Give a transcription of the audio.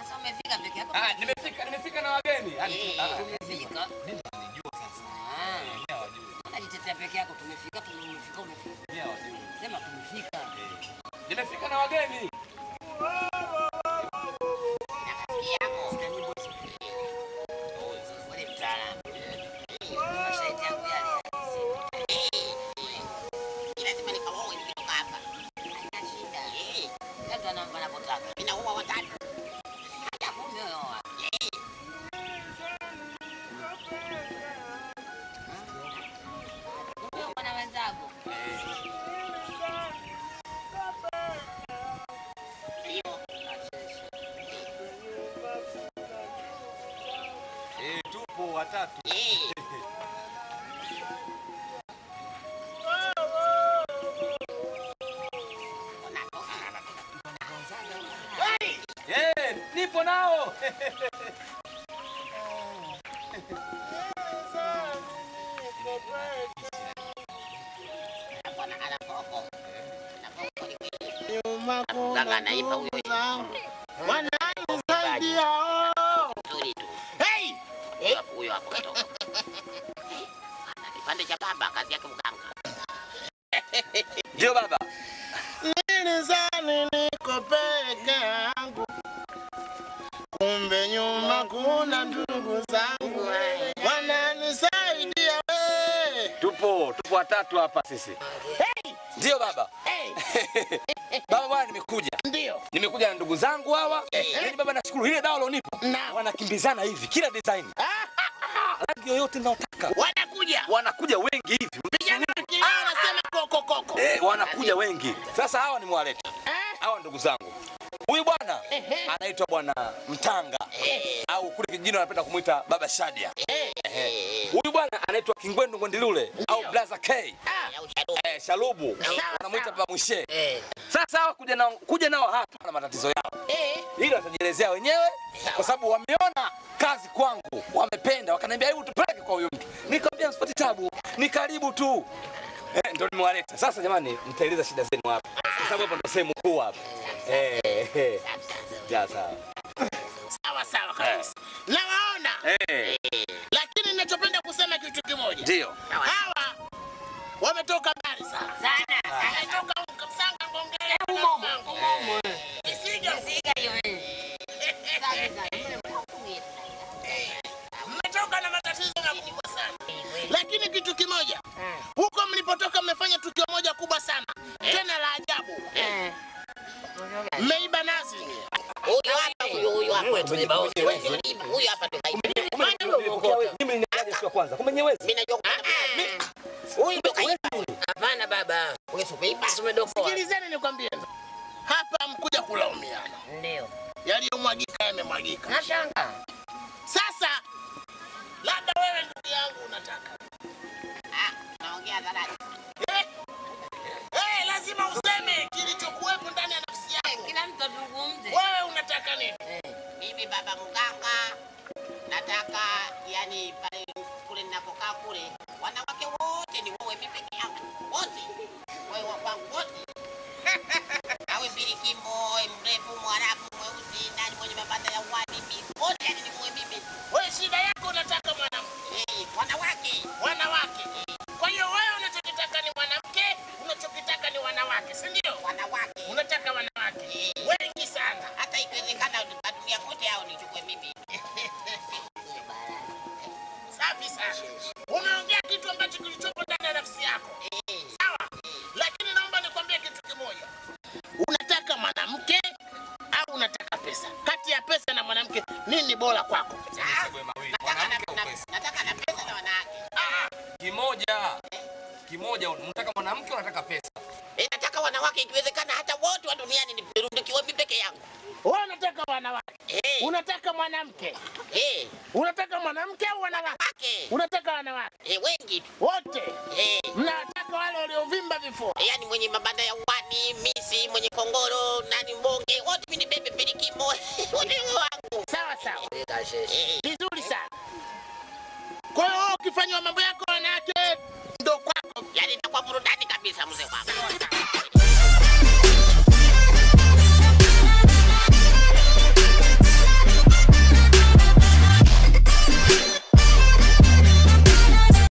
Sasa umefika peke yako? Nimefika na wageni. Umefika? Mimi najua sasa. Mimi hawajui. Unajitetea peke yako, umefika. Mimi hawajui. Sema tumefika. Nimefika na wageni. Tupo watatu. Nipo nao. Huyo hapo kutoka. Kipande cha baba kazi yake mganga. Ndio baba. Nilizani niko peke yangu, kumbe nyuma kuna ndugu zangu wananisaidia we. Tupo watatu hapa sisi. Ndio baba. Baba bwana nimekuja. Ndio. Nimekuja na ndugu zangu hawa. Yaani baba nashukuru ile dawa ulionipa. Wanakimbizana hivi kila design. Rangi yoyote ninayotaka. Wanakuja wengi hivi. Vijana wanasema koko. Wanakuja wengi. Sasa hawa nimewaleta. Hawa ndugu zangu. Huyu bwana anaitwa bwana Mtanga au kule kijijini wanapenda kumuita Baba Shadia. Huyu bwana anaitwa Kingwendu Ngondilule au Blaza K. Shalubu wanamuita Baba Mwishe. Sasa hawa kuja nao hapa na matatizo yao. Hilo watajielezea wenyewe kwa sababu wameona kazi kwangu, wamependa, wakaniambia hebu tupeleke kwa huyo mtu. Nikamwambia msipati tabu, ni karibu tu. Ndio nimewaleta. Sasa jamani, mtaeleza shida zenu hapa. Kwa sababu hapo ndio sehemu kuu hapa. Ya sawa. Sawa kabisa. Nawaona. Lakini ninachopenda kusema kitu kimoja. Ndio. Hawa wametoka mbali sana. Wametoka Msanga Ngongele humo. Isiga hiyo. Mmetoka na matatizo makubwa sana. Lakini kitu kimoja. Huko mlipotoka mmefanya tukio moja kubwa sana. Tena la ajabu. Mmeiba nazi. Huyu hapa tumeiba. Huyu hapa tumeiba. Mimi ninaje siku ya kwanza. Kumbe nyewezi. Mimi najua. Huyu ndo kaiba. Hapana baba. Wewe umeiba. Tumedokoa. Sikilizeni nikwambie. Hapa mkuja kulaumiana. Ndio. Yaliyomwagika yamemwagika. Nashanga. Sasa labda wewe ndugu yangu unataka. Naongea dhalali. Lazima useme kilichokuwepo ndani ya nafsi yako. Kila mtu azungumze. Wewe unataka nini? Mimi baba mganga nataka yani pale kule ninapokaa kule wanawake wote ni wewe mimi peke yangu. Wote. Wewe wangu wote. Awe Birikimbo, mrefu, Mwarabu, mweusi, nani mwenye mabanda ya wani mimi. Wote yani ni wewe mimi. Wewe shida yako unataka mwanamke. Wanawake. Kwa hiyo wewe unachotaka ni mwanamke, unachokitaka ni wanawake, si ndio? Wanawake. Unataka wanawake. Wengi sana. Hata ikiwezekana nipatumia kote hao nichukue mimi. Safi sana. Umeongea kitu ambacho kilichopo ndani ya nafsi yako. Sawa. Lakini naomba nikwambie kitu kimoja. Unataka mwanamke au unataka pesa? Kati ya pesa na mwanamke nini bora kwako? Nataka na pesa na wanawake. Kimoja unataka mwanamke unataka pesa. Nataka wanawake ikiwezekana hata wote wa duniani nirundikiwe mimi peke yangu. Wewe unataka wanawake. Unataka mwanamke. Unataka mwanamke au wanawake? Unataka wanawake. Wengi tu. Wote. Mnataka wale waliovimba vifua. Yaani mwenye mabanda ya uwani, misi, mwenye kongoro, nani mbonge, wote mimi ni bebe Birikimbo. Wote wangu. Sawa. Vizuri sana. Kwa hiyo ukifanywa mambo yako wanawake ndo kwako. Yaani itakuwa burudani kabisa mzee wangu.